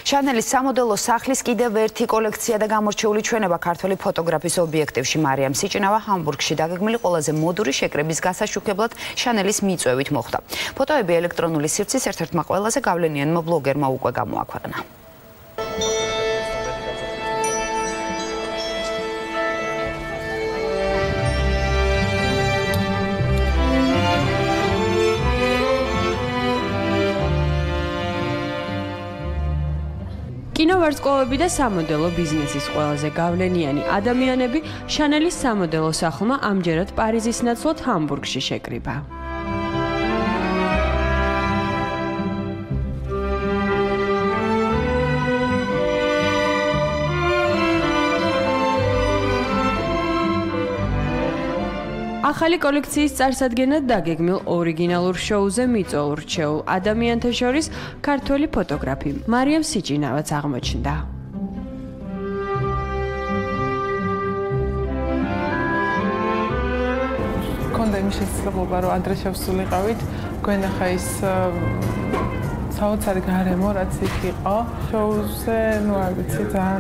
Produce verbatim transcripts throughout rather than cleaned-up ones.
შანელის სამოდელო სახლის კიდევ ერთი კოლექცია და გამორჩეული ჩვენება ქართველი ფოტოგრაფის ობიექტივში მარიამ სიჭინავა ჰამბურგში დაგეგმილი ყველაზე მოდური შეკრების გასაშუქებლად შანელის მიწვევით მოხდა. ფოტოები ელექტრონული სივრცის ერთ-ერთმა ყველაზე გავლენიანმა ბლოგერმა უკვე გამოაქვეყნა. კინოვარსკვლავები და სამოდელო ბიზნესის ყველაზე გავლენიანი ადამიანები შანელის სამოდელო სახლმა ამჯერად პარიზის ნაცვლად ჰამბურგში შეკრიბა. ახალი კოლექციის წარსადგენად დაგეგმილ ორიგინალურ შოუზე მიწვეულ რჩეულ ადამიანთა შორის ქართველი ფოტოგრაფი მარიამ სიჭინავაც აღმოჩნდა. მქონდა იმის შესაძლებლობა, რომ ადრე შევსულიყავით, გვენახა ის საოცარი გარემო, რაც იქ იყო. შოუზე, ну, არ ვიცი, ძალიან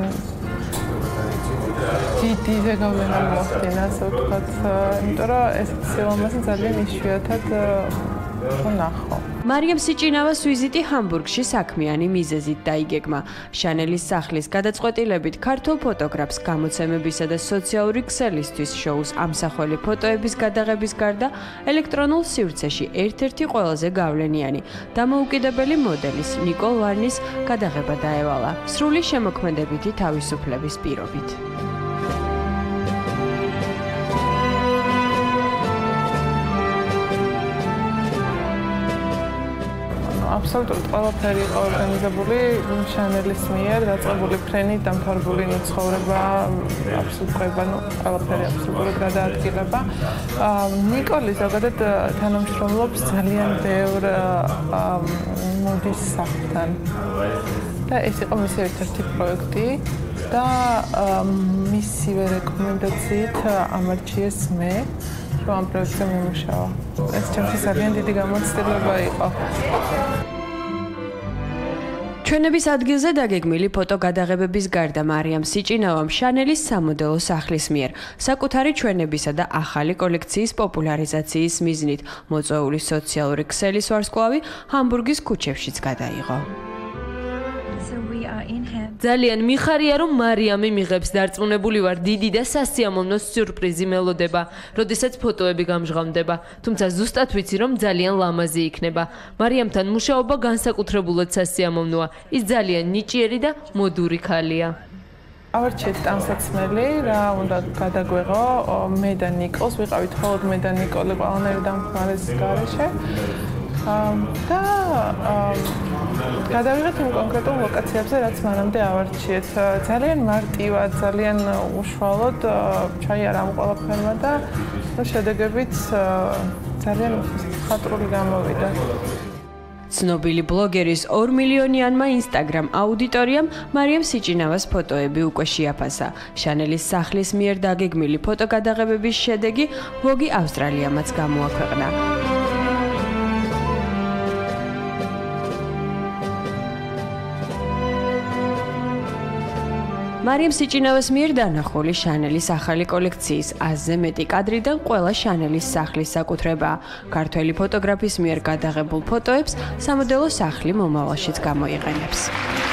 დიდი ზეგავლენა მოახდინა, ასე ვთქვათ, იმიტომ რომ ეს სილამაზე ძალიან იშვიათად ვნახო. მარიამ სიჭინავას ვიზიტი ჰამბურგში საქმიანი მიზეზით დაიგეგმა. შანელის სახლის გადაწყვეტილებით ქართულ ფოტოგრაფს გამოცემებისა და სოციალური ქსელისთვის შოუს ამსახველი ფოტოების გადაღების გარდა ელექტრონულ სივრცეში ერთ-ერთი ყველაზე გავლენიანი დამოუკიდებელი მოდელის ნიკოლ ვარნის გადაღება დაევალა სრული შემოქმედებითი თავისუფლების პირობით. აბსოლუტურად ყველაფერი იყო ორგანიზებული შანელის მიერ, დაწყებული ფრენით, დამთავრებული ცხოვრება, აბსოლუტურად, ну, ყველაფერი აბსოლუტურად გადაადგილება. ნიკოლი ზოგადად თანამშრომლობს ძალიან ბევრ მოდის სახლთან. და ეს იყო მისი ერთ-ერთი პროექტი და მისივე რეკომენდაციით ამარჩიეს მე. ამ პროექტზე მიმუშავა. ეს ჩემთვის ძალიან დიდი გამოცდილება იყო. ჩვენების ადგილზე დაგეგმილი ფოტოგადაღებების გარდა მარიამ სიჭინავამ შანელის სამოდელო სახლის მიერ საკუთარი ჩვენებისა და ახალი კოლექციის პოპულარიზაციის მიზნით მოწვეული სოციალური ქსელის ვარსკვლავი ჰამბურგის ქუჩებშიც გადაიღო. ძალიან მიხარია, რომ მარიამი მიღებს დარწმუნებული ვარ დიდი და სასიამოვნო სიურპრიზი მელოდება, როდესაც ფოტოები გამჟღავნდება, თუმცა ზუსტად ვიცი, რომ ძალიან ლამაზი იქნება. მარიამთან მუშაობა განსაკუთრებულად სასიამოვნოა. ის ძალიან ნიჭიერი და მოდური ქალია. ავარჩიეთ ტანსაცმელი, რა უნდა გადაგვეღო, მე და ნიკოლს, ვიყავით მხოლოდ მე და ნიკოლი ყველანაირ დამხმარეს გარეშე. და გადავიღეთ იმ კონკრეტულ ლოკაციებზე, რაც მანამდე ავარჩიეთ. ძალიან მარტივად, ძალიან უშუალოდ ჩაიარა ამ ყველაფერმა და შედეგებიც ძალიან ხატრული გამოვიდა. ცნობილი ბლოგერის ორ მილიონიანმა ინსტაგრამ აუდიტორიამ მარიამ სიჭინავას ფოტოები უკვე შეაფასა. შანელის სახლის მიერ დაგეგმილი ფოტოგადაღებების შედეგი ვოგი ავსტრალიამაც გამოაქვეყნა. მარიამ სიჭინავას მიერ დანახული შანელის ახალი კოლექციის ათზე მეტი კადრიდან ყველა შანელის სახლის საკუთრებაა. ქართველი ფოტოგრაფის მიერ გადაღებულ ფოტოებს სამოდელო სახლი მომავალშიც გამოიყენებს.